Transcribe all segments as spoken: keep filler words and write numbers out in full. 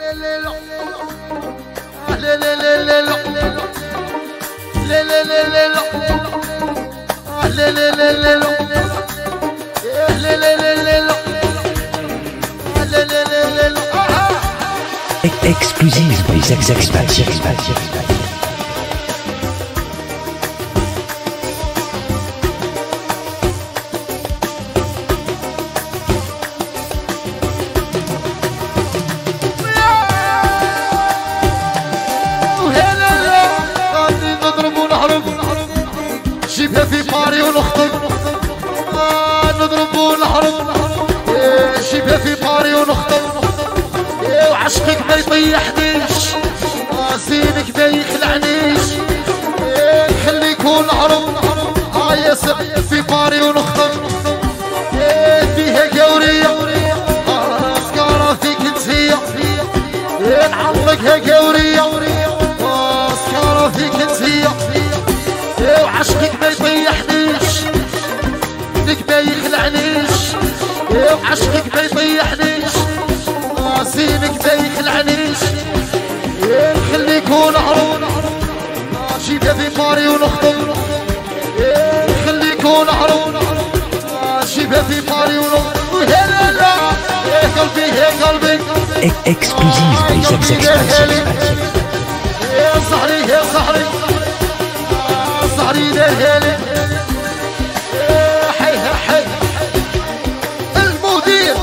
Exclusive by Zach Zach Zach. جيبها في باري ونخطب نضرب ونحرب جيبها في باري ونخطب وعشقك ما يطيحنيش زينك ما يخلعنيش خليك ونهرب يا سعيد في باري ونخطب فيها قورية سكارة فيك انتية نعلقها قورية سكارة فيك انتية وعشقك ما يطيحنيش لك ما يخلعنيش وعشقك ما يطيحنيش زينك ما يخلعنيش خليك ونهرب جيبها في باري ونخطب خليك ونهرب جيبها في باري ونخطب هلا لا يا قلبي يا قلبي Exclusive by Zach Zach يا صحري يا صحري صحري للهالي حي حي المدير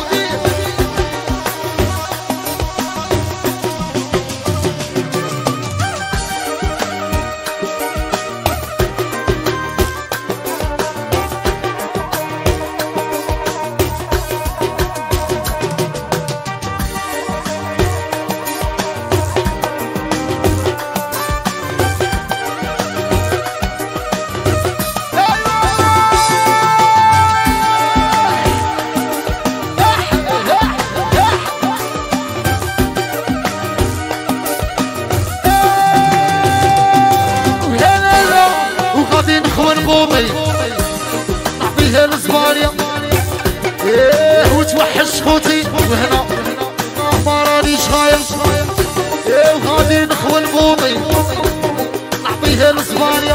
بوطي نعطيها لزبانيا ايه وتوحش خوتي وهنا ما رانيش غاير ايه وغادي نخون بوطي نعطيها لزبانيا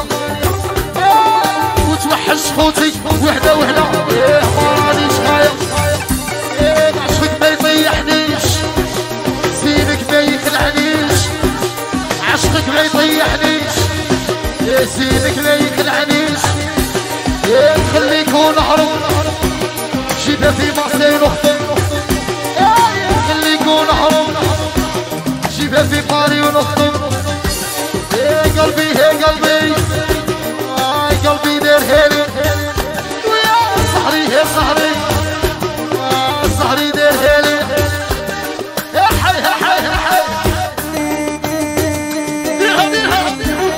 وتوحش خوتي وحده وهنا ايه ما رانيش غاير ايه عشقك ما يطيحنيش زينك ما يخلعنيش عشقك ما يطيحنيش زينك ما يخلعنيش خليك ونهرب جيبها في ماسي ونخطب خليك ونهرب جيبها في باري ونخطب يا قلبي يا قلبي يا قلبي دير هيلي ويا صحري يا صحري صحري دير هيلي يا حي يا حي يا حي ديرها ديرها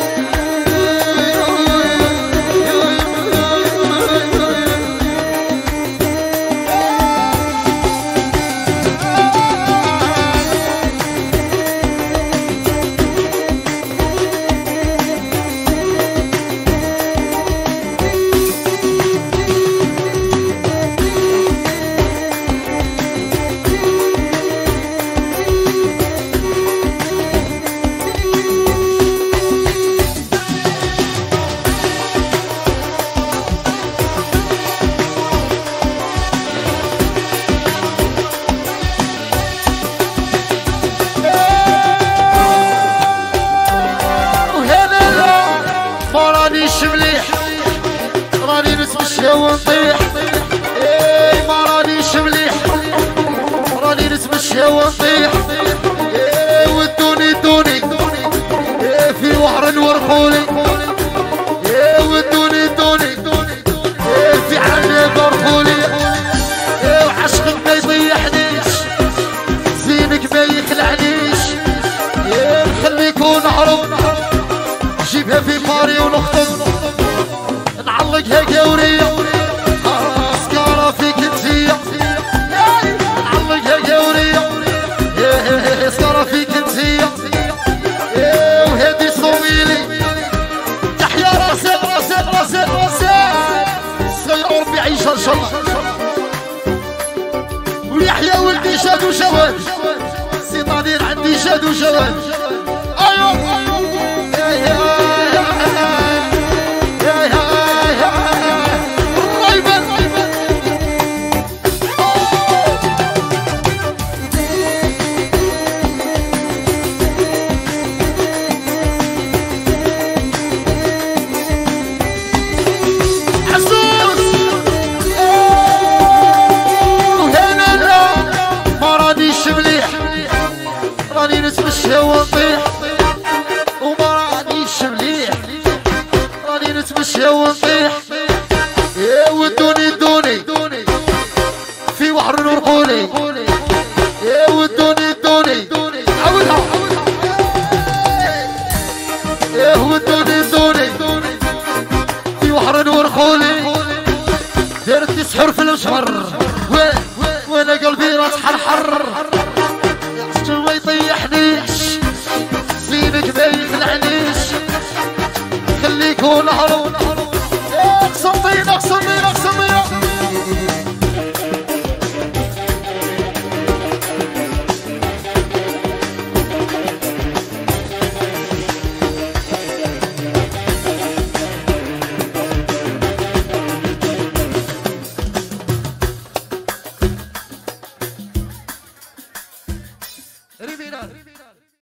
مليح راني نتمشى ونطيح اي ما رانيش مليح راني نتمشى ونطيح اي ودوني دوني اي في وحر ورخولي اي ودوني دوني اي في عنب ورخولي اي وعشقك ما يضيحنيش زينك ما يخلعنيش اي نخليك ونهرب جيبها في باري ونخطب نعلقها قورية سكارة فيك انتية نعلقها قورية سكارة فيك انتية وهادي صوميلي تحيا راسك راسك راسك راسك صغير ربي عيشها ان شاء الله ويحيى ولدي شاد وشواد سي طادير عندي شاد وجواد ايوه راني نتمشى ونطيح وما رانيش مليح راني نتمشى ونطيح يا ودوني دوني في بحر نور قولي يا ودوني دوني عاودها يا ودوني دوني في بحر نور قولي دارت سحر في الشهر